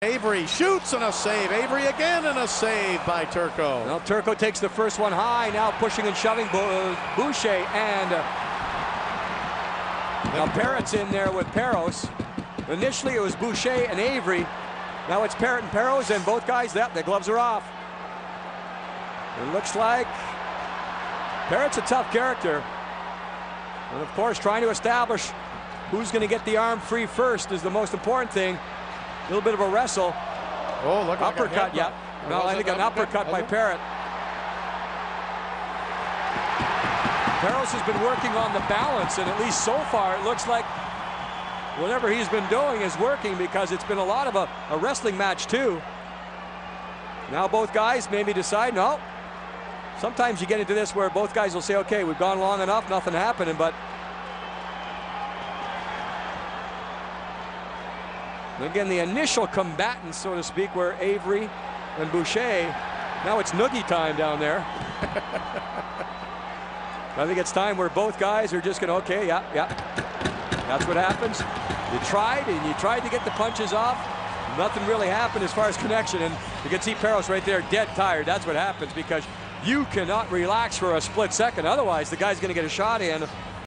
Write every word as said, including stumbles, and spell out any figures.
Avery shoots and a save. Avery again and a save by Turco. Well, Turco takes the first one high, now pushing and shoving Boucher, and uh, now Perrott's in there with Parros. Initially it was Boucher and Avery. Now it's Perrott and Parros, and both guys, yep, their gloves are off. It looks like Perrott's a tough character. And of course, trying to establish who's going to get the arm free first is the most important thing. A little bit of a wrestle. Oh, look, uppercut, yeah. No, I think an uppercut by Perrott. Parros has been working on the balance, and at least so far, it looks like whatever he's been doing is working, because it's been a lot of a, a wrestling match, too. Now both guys maybe decide, no. Sometimes you get into this where both guys will say, okay, we've gone long enough, nothing happening, but again, the initial combatants, so to speak, were Avery and Boucher. Now it's noogie time down there. I think it's time where both guys are just going to, okay, yeah, yeah. That's what happens. You tried, and you tried to get the punches off. Nothing really happened as far as connection, and you can see Parros right there dead tired. That's what happens, because you cannot relax for a split second. Otherwise, the guy's going to get a shot in.